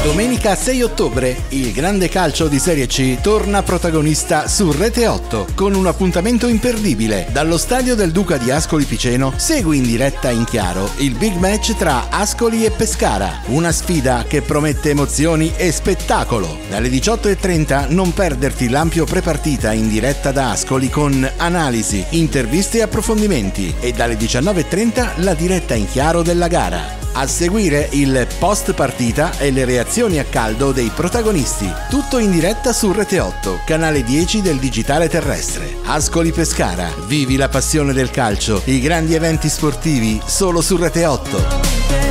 Domenica 6 ottobre, il grande calcio di Serie C torna protagonista su Rete 8 con un appuntamento imperdibile. Dallo stadio del Duca di Ascoli Piceno segui in diretta in chiaro il big match tra Ascoli e Pescara, una sfida che promette emozioni e spettacolo. Dalle 18:30 non perderti l'ampio prepartita in diretta da Ascoli con analisi, interviste e approfondimenti, e dalle 19:30 la diretta in chiaro della gara. A seguire il post partita e le reazioni a caldo dei protagonisti. Tutto in diretta su Rete 8, canale 10 del digitale terrestre. Ascoli Pescara, vivi la passione del calcio, i grandi eventi sportivi solo su Rete 8.